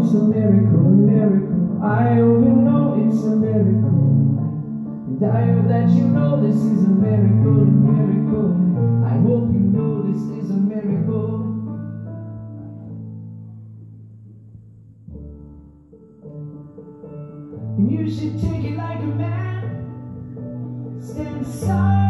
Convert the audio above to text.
it's a miracle, a miracle. I hope you know it's a miracle. And I hope that you know this is a miracle, a miracle. I hope you know this is a miracle. And you should take it like a man. Stand aside.